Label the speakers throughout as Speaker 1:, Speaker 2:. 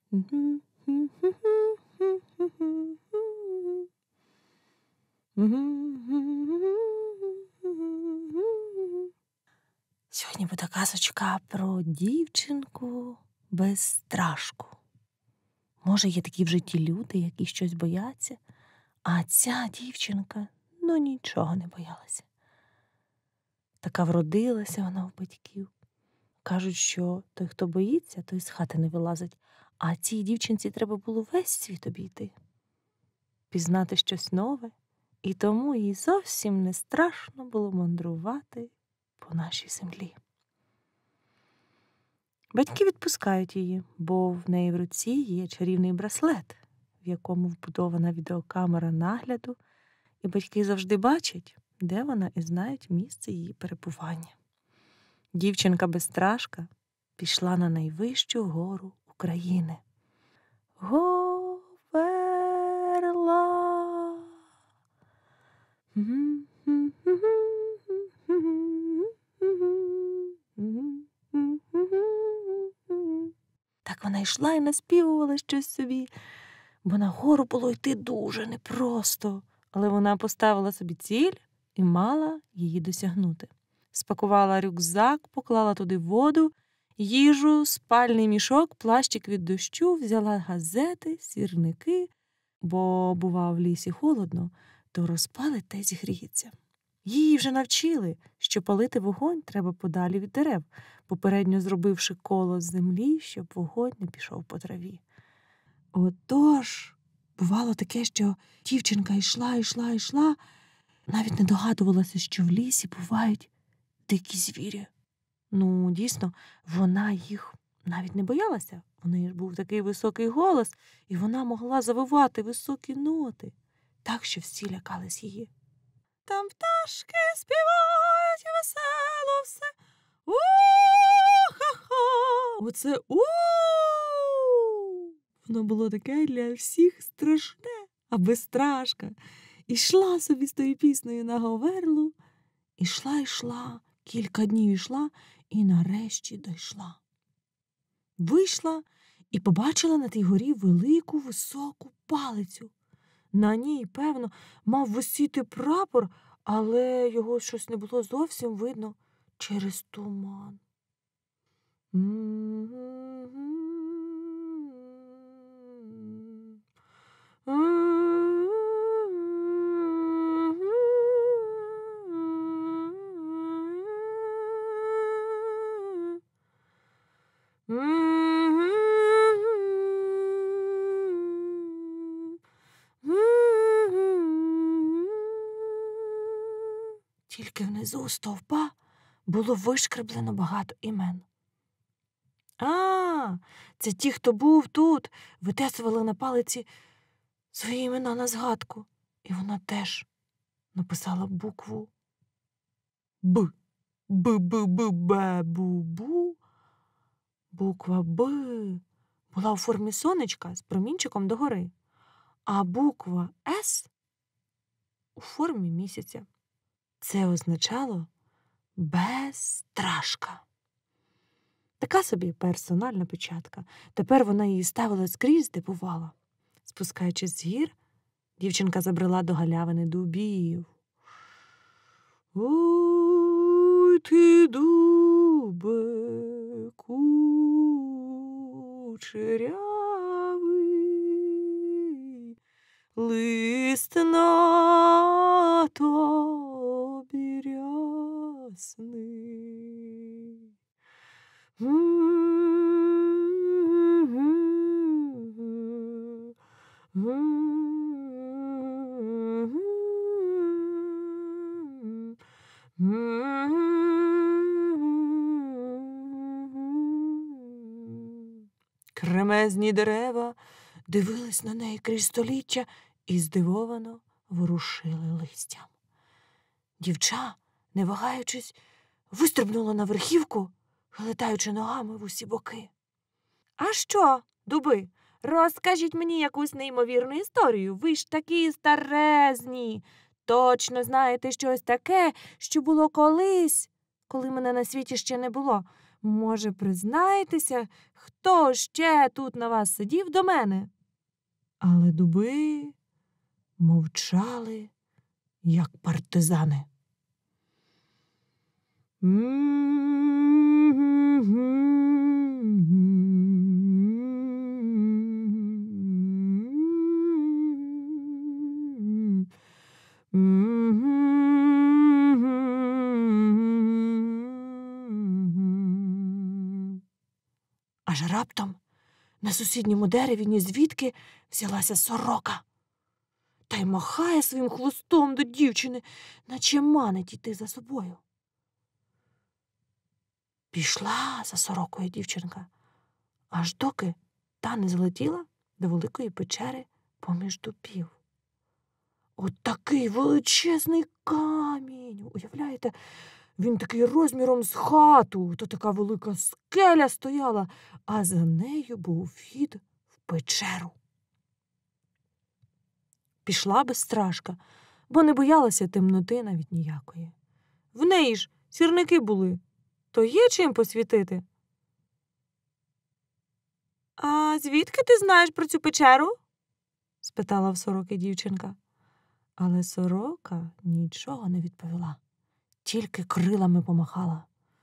Speaker 1: Сьогодні буде казочка про дівчинку безстрашку. Може, є такі в житті люди, які щось бояться, а ця дівчинка, нічого не боялася. Така вродилася вона в батьків. Кажуть, що той, хто боїться, той з хати не вилазить, а цій дівчинці треба було весь світ обійти, пізнати щось нове, і тому їй зовсім не страшно було мандрувати по нашій землі. Батьки відпускають її, бо в неї в руці є чарівний браслет, в якому вбудована відеокамера нагляду, і батьки завжди бачать, де вона, і знають місце її перебування. Дівчинка-безстрашка пішла на найвищу гору України. Говерла. Так вона йшла і наспівувала щось собі, бо на гору було йти дуже непросто, але вона поставила собі ціль і мала її досягнути. Спакувала рюкзак, поклала туди воду, їжу, спальний мішок, плащик від дощу, взяла газети, сірники, бо, бува, в лісі холодно, то розпалить та й зігріється. Її вже навчили, що палити вогонь треба подалі від дерев, попередньо зробивши коло з землі, щоб вогонь не пішов по траві. Отож, бувало таке, що дівчинка йшла, навіть не догадувалася, що в лісі бувають дикі звірі. Дійсно, вона їх навіть не боялася. У неї був такий високий голос, і вона могла завивати високі ноти, так, що всі лякались її. Там пташки співають весело все. У-ха-ха! Оце у! Воно було таке для всіх страшне, а безстрашка. Ішла собі з тою піснею на Говерлу, ішла, кілька днів ішла і нарешті дійшла. Вийшла і побачила на тій горі велику високу палицю. На ній, певно, мав висіти прапор, але його щось не було зовсім видно через туман. Тільки внизу у стовпа було вишкреблено багато імен. Це ті, хто був тут, витесували на палиці свої імена на згадку. І вона теж написала букву Б. Б-б-б-бе-бу-бу. Буква Б була у формі сонечка з промінчиком догори, а буква С у формі місяця. Це означало безстрашка. Така собі персональна печатка. Тепер вона її ставила скрізь, де бувала. Спускаючись з гір, дівчинка забрела до галявини дубів. Ой, ти, дубе, кучерявий, лист на тобі рясний. Кремезні дерева дивились на неї крізь століття і здивовано ворушили листям. Дівча, не вагаючись, вистрибнула на верхівку, летаючи ногами в усі боки. «А що, дуби, розкажіть мені якусь неймовірну історію. Ви ж такі старезні. Точно знаєте щось таке, що було колись, коли мене на світі ще не було. Може, признаєтеся, хто ще тут на вас сидів до мене? Але дуби мовчали, як партизани. Аж раптом на сусідньому дереві нізвідки взялася сорока та й махає своїм хвостом до дівчини, наче манить іти за собою. Пішла за сорокою дівчинка, аж доки та не залетіла до великої печери поміж дубів. От такий величезний камінь, уявляєте, він такий розміром з хату, то така велика скеля стояла, а за нею був вхід в печеру. Пішла безстрашка, бо не боялася темноти навіть ніякої. В неї ж сірники були, то є чим посвітити. «А звідки ти знаєш про цю печеру?» – спитала в сороки дівчинка. Але сорока нічого не відповіла, тільки крилами помахала.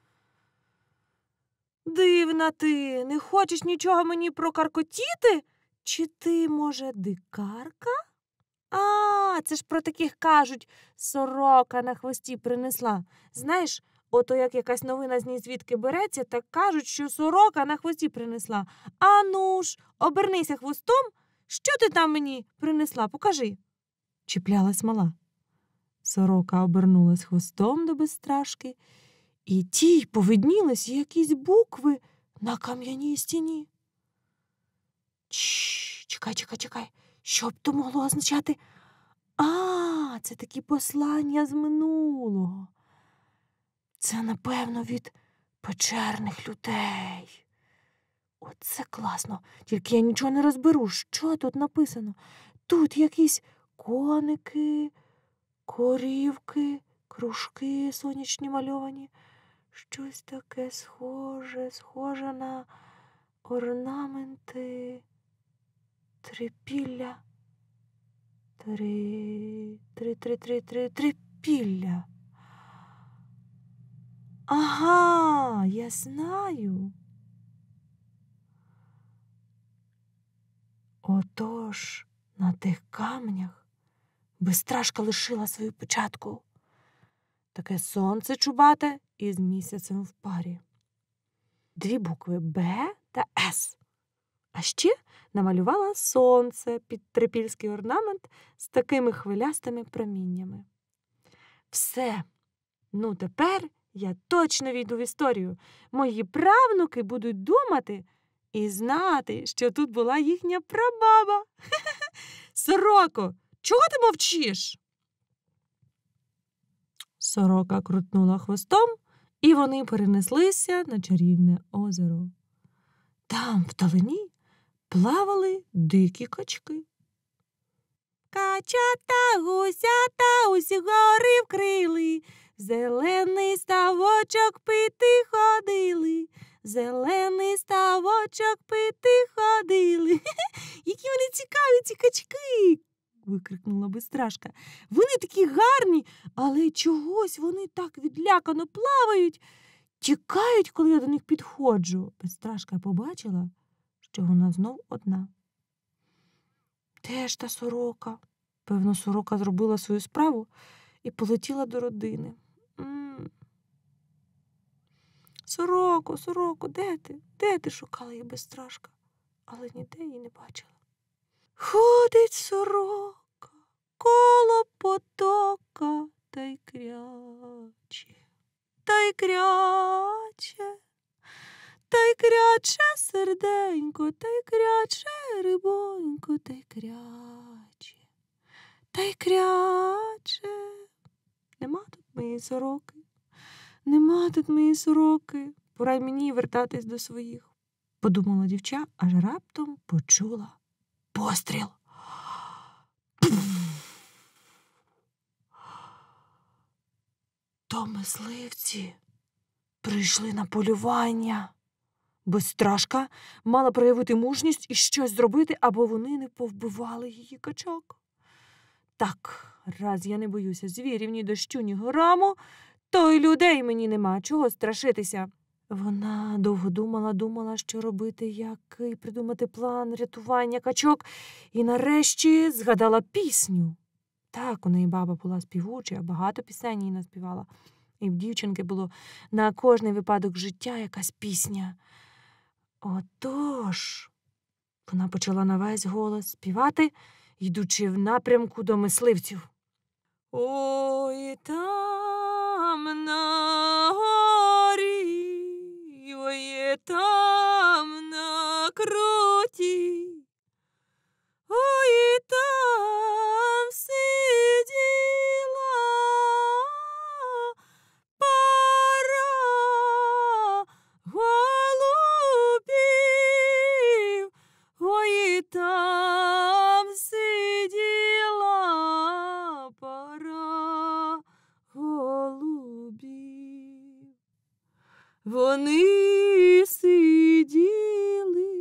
Speaker 1: «Дивна ти, не хочеш нічого мені прокаркотіти? Чи ти, може, дикарка? А, це ж про таких кажуть, сорока на хвості принесла. Знаєш, ото як якась новина з нізвідки береться, так кажуть, що сорока на хвості принесла. А ну ж, обернися хвостом, що ти там мені принесла, покажи». Чіплялась мала. Сорока обернулась хвостом до безстрашки, і тій повиднілись якісь букви на кам'яній стіні. Чекай, що б то могло означати? А, це такі послання з минулого. Це, напевно, від печерних людей. Оце класно, тільки я нічого не розберу, що тут написано. Тут якісь коники, корівки, кружки сонячні мальовані. Щось таке схоже на орнаменти, трипілля. Трипілля. Ага, я знаю. Отож, на тих камнях безстрашка лишила свою печатку. Таке сонце чубате із місяцем в парі. 2 букви Б та С. А ще намалювала сонце під трипільський орнамент з такими хвилястими проміннями. Все. Ну, тепер я точно війду в історію. Мої правнуки будуть думати і знати, що тут була їхня прабаба. Сороко, чого ти мовчиш? Сорока крутнула хвостом, і вони перенеслися на чарівне озеро. Там, вдалині, плавали дикі качки. Качата, гусята, усі гори вкрили, зелений ставочок пити ходили, зелений ставочок пити ходили. Які вони цікаві, ці качки! Викрикнула безстрашка. Вони такі гарні, але чогось вони так відлякано плавають, тікають, коли я до них підходжу. Безстрашка побачила, що вона знов одна. Де ж та сорока? Певно, сорока зробила свою справу і полетіла до родини. Сороко, де ти? Де ти? Шукала її безстрашка, але ніде її не бачила. Ходить сорока коло потока та й кряче, та й кряче серденько, та й кряче рибонько, та й кряче. Нема тут моєї сороки, пора й мені вертатись до своїх, подумала дівча, аж раптом почула постріл. То мисливці прийшли на полювання. Безстрашка мала проявити мужність і щось зробити, або вони не повбивали її качок. Так, раз я не боюся звірів, ні дощу, ні граму, то й людей мені нема чого страшитися. Вона довго думала, що робити, який придумати план рятування качок, і нарешті згадала пісню. Так, у неї баба була співуча, багато пісень їй наспівала. І в дівчинки було на кожний випадок життя якась пісня. Отож, вона почала на весь голос співати, йдучи в напрямку до мисливців. Ой, там на горі, ой, там на круті, ой, там сиділа пара голубів, ой, там сиділа пара голубів. Вони сиділи,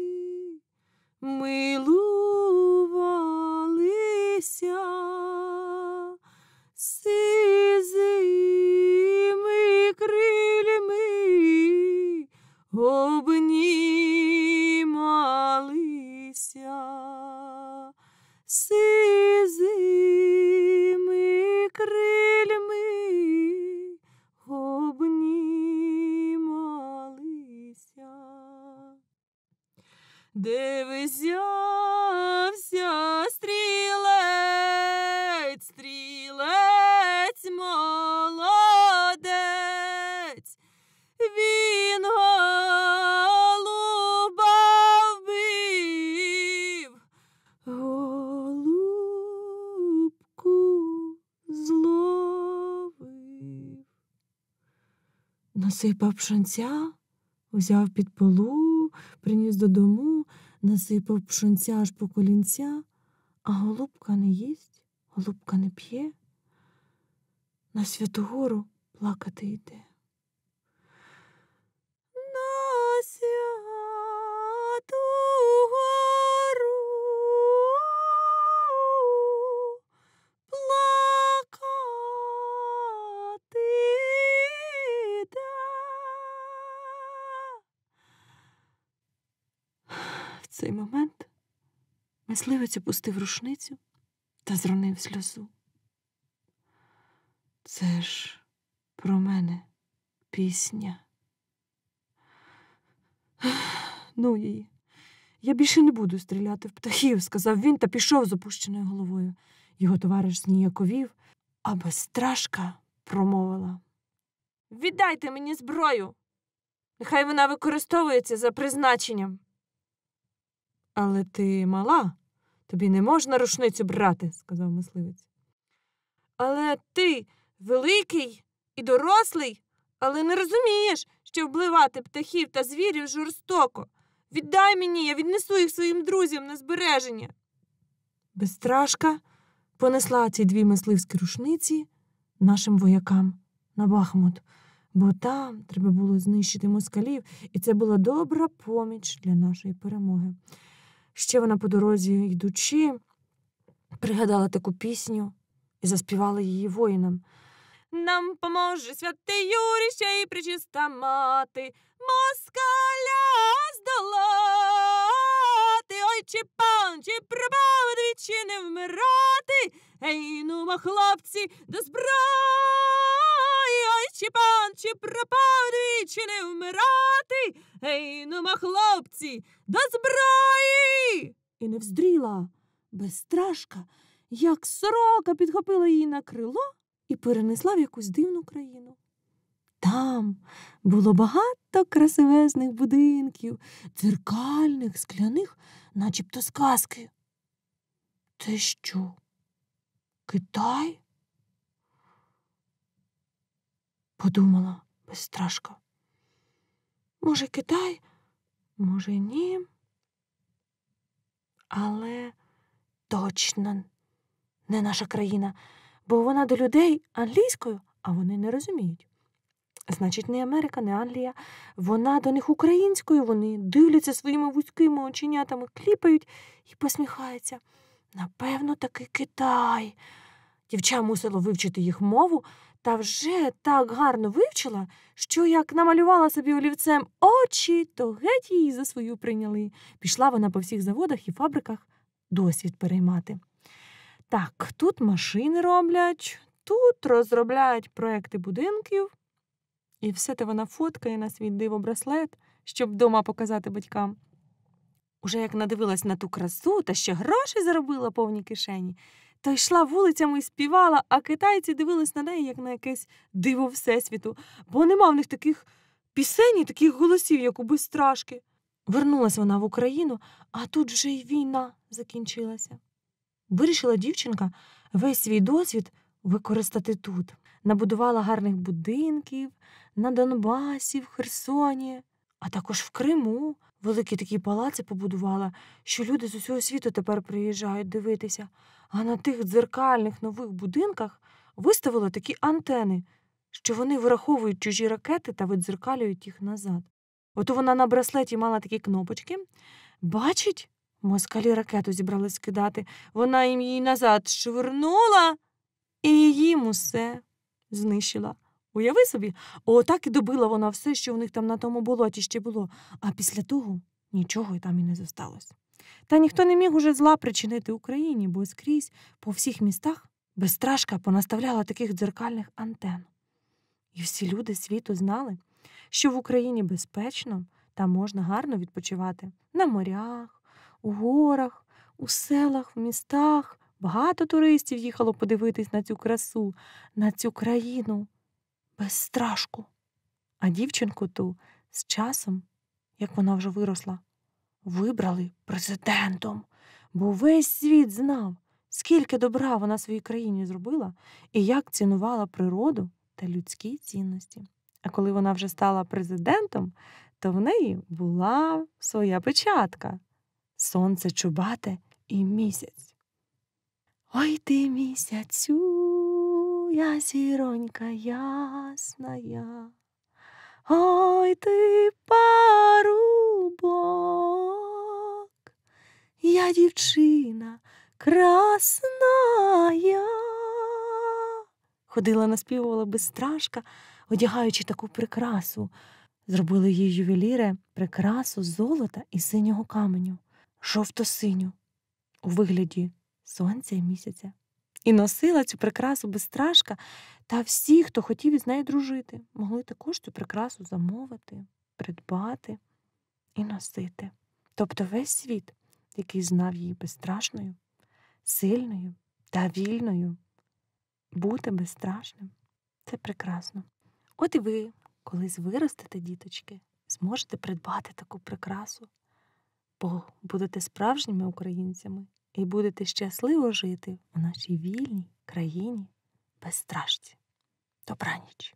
Speaker 1: милувалися сизими крильми, обнімалися сизими крильми, обнімалися. Де взявся стрілець, стрілець молодець, він голуба вбив, голубку зловив. Насипав пшонця, взяв під полу, приніс додому, насипав пшонця аж по колінця, а голубка не їсть, голубка не п'є, на Святу Гору плакати йде. На Святу Гору плакати йде. В цей момент мисливець опустив рушницю та зронив сльозу. Це ж про мене пісня. Ну її. Я більше не буду стріляти в птахів, сказав він та пішов з опущеною головою. Його товариш зніяковів, а безстрашка промовила: «Віддайте мені зброю! Нехай вона використовується за призначенням». «Але ти мала, тобі не можна рушницю брати», – сказав мисливець. «Але ти великий і дорослий, але не розумієш, що вбивати птахів та звірів жорстоко. Віддай мені, я віднесу їх своїм друзям на збереження». Безстрашка понесла ці дві мисливські рушниці нашим воякам на Бахмут, бо там треба було знищити москалів, і це була добра поміч для нашої перемоги. Ще вона по дорозі, йдучи, пригадала таку пісню і заспівала її воїнам. «Нам поможе святий Юрій, ще й пречиста мати, москаля здолати. Ой, чи пан, чи пропав, двічі не вмирати. Ей, нумо, хлопці, до зброї. Ой, чи пан, чи пропав, двічі не вмирати. Ей, нумо, хлопці, до зброї!» І не вздріла безстрашка, як сорока підхопила її на крило і перенесла в якусь дивну країну. Там було багато красивезних будинків, дзеркальних, скляних, начебто з казки. Це що, Китай? Подумала безстрашка. Може, Китай, може, ні. Але точно не наша країна, бо вона до людей англійською, а вони не розуміють. Значить, не Америка, не Англія. Вона до них українською, вони дивляться своїми вузькими оченятами, кліпають і посміхаються. Напевно, таки Китай. Дівча мусила вивчити їх мову, та вже так гарно вивчила, що як намалювала собі олівцем очі, то геть її за свою прийняли. Пішла вона по всіх заводах і фабриках досвід переймати. Так, тут машини роблять, тут розробляють проекти будинків. І все те вона фоткає на свій диво-браслет, щоб вдома показати батькам. Уже як надивилась на ту красу та ще гроші заробила повні кишені, то йшла вулицями і співала, а китайці дивились на неї, як на якесь диво всесвіту, бо нема в них таких пісень і таких голосів, як у Бистрашки. Вернулась вона в Україну, а тут вже й війна закінчилася. Вирішила дівчинка весь свій досвід використати тут. Набудувала гарних будинків на Донбасі, в Херсоні, а також в Криму. Великі такі палаци побудувала, що люди з усього світу тепер приїжджають дивитися. А на тих дзеркальних нових будинках виставила такі антени, що вони вираховують чужі ракети та видзеркалюють їх назад. Ото вона на браслеті мала такі кнопочки. Бачить, москалі ракету зібрались скидати. Вона їм її назад швирнула і їм усе знищила. Уяви собі, отак і добила вона все, що у них там на тому болоті ще було. А після того нічого й там і не зосталось. Та ніхто не міг уже зла причинити Україні, бо скрізь по всіх містах Бистрашка понаставляла таких дзеркальних антен. І всі люди світу знали, що в Україні безпечно та можна гарно відпочивати на морях, у горах, у селах, в містах. Багато туристів їхало подивитись на цю красу, на цю країну. Бистрашку. А дівчинку ту з часом, як вона вже виросла, вибрали президентом, бо весь світ знав, скільки добра вона своїй країні зробила і як цінувала природу та людські цінності. А коли вона вже стала президентом, то в неї була своя печатка – сонце чубате і місяць. Ой ти місяцю, я зіронька ясная, ой ти парубок, я дівчина красная. Ходила, наспівувала Бистрашка, одягаючи таку прикрасу. Зробили їй ювеліри прикрасу з золота і синього каменю, жовто-синю, у вигляді сонця і місяця. І носила цю прикрасу Бистрашка, та всі, хто хотів із нею дружити, могли також цю прикрасу замовити, придбати і носити. Тобто весь світ, який знав її безстрашною, сильною та вільною, бути безстрашним – це прекрасно. От і ви, колись виростете, діточки, зможете придбати таку прикрасу, бо будете справжніми українцями і будете щасливо жити у нашій вільній країні безстрашці. Добраніч.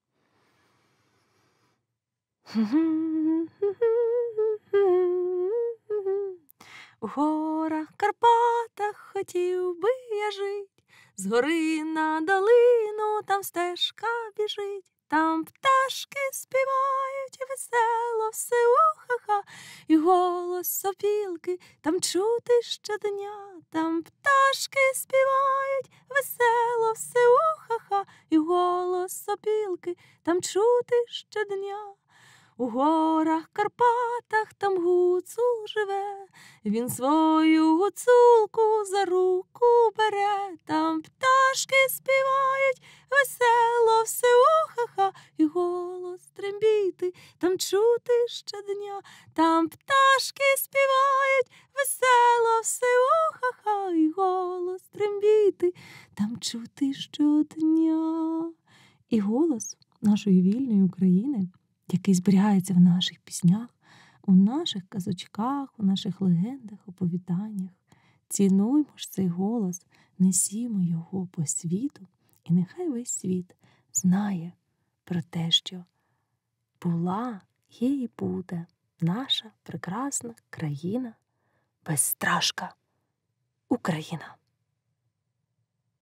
Speaker 1: У горах Карпатах хотів би я жить, з гори на долину там стежка біжить, там пташки співають весело все уха-ха, і голос сопілки там чути щодня, там пташки співають весело все уха-ха, і голос сопілки там чути щодня. У горах Карпатах там гуцул живе, він свою гуцулку за руку бере, там пташки співають весело все уха-ха, і голос трембіти там чути щодня, там пташки співають весело все уха-ха, і голос трембіти там чути щодня. І голос нашої вільної України, який зберігається в наших піснях, у наших казочках, у наших легендах, оповіданнях. Цінуймо ж цей голос, несімо його по світу, і нехай весь світ знає про те, що була, є і буде наша прекрасна країна, безстрашка Україна.